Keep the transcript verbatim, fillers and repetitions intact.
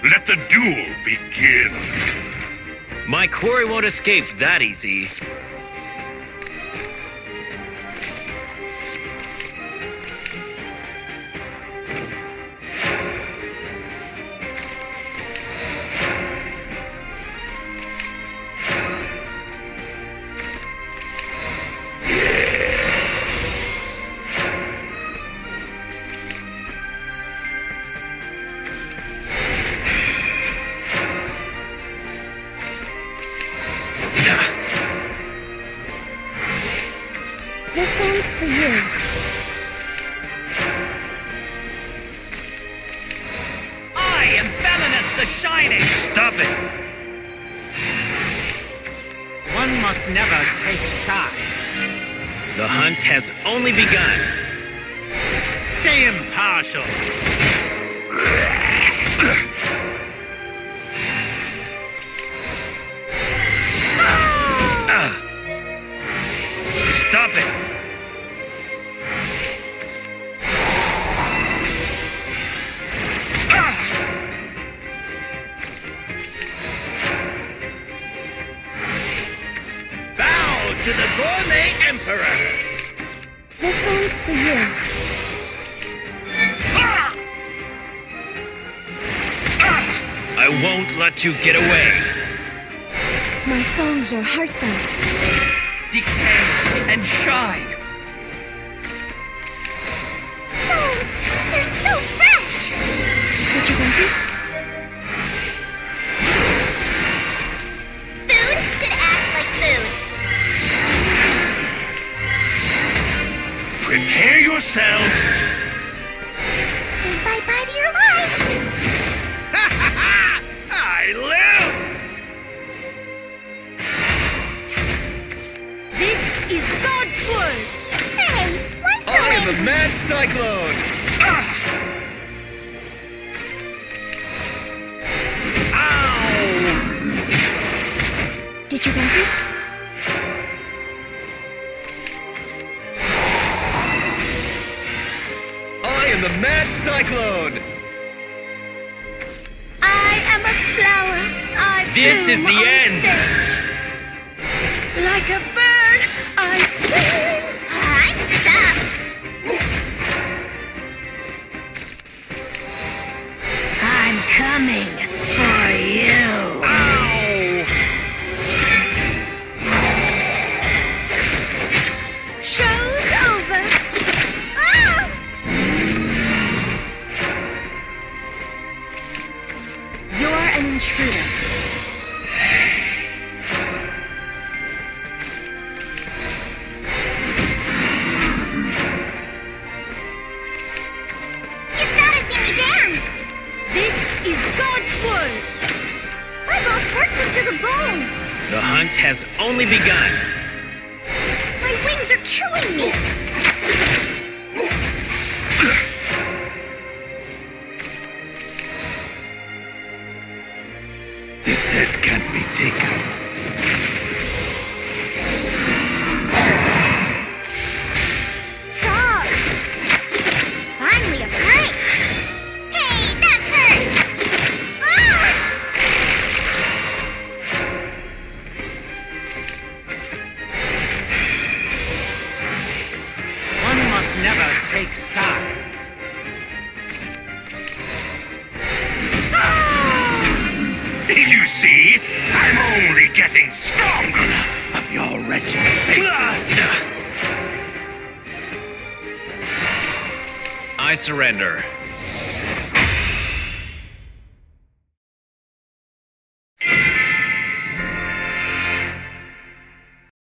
Let the duel begin. My quarry won't escape that easy. This song's for you. I am Belinus the Shining! Stop it! One must never take sides. The hunt has only begun. Stay impartial. Ah. Stop it! Bow to the Gourmet Emperor! This song's for you. I won't let you get away. My songs are heartfelt. Decay and shine! Songs! They're so fresh! Did you like it? Food should act like food. Prepare yourself. Say bye-bye to your life. I lose. This is God's word. Hey, what's I am a mad cyclone! Ow! Did you like it? I am the mad cyclone! I am a flower. I This is bloom the on end. stage. Like a bird, I sing. I'm stuffed. I'm coming for you. Ow! Show's over. Ah! You're an intruder. You've gotta see me dance. This is God's word. My boss works us to the bone. The hunt has only begun. My wings are killing me. This head can't be taken. Stop. Finally a break. Hey, that hurt. Ah! One must never take sides. You see, I'm only getting stronger of your wretched faces. I surrender.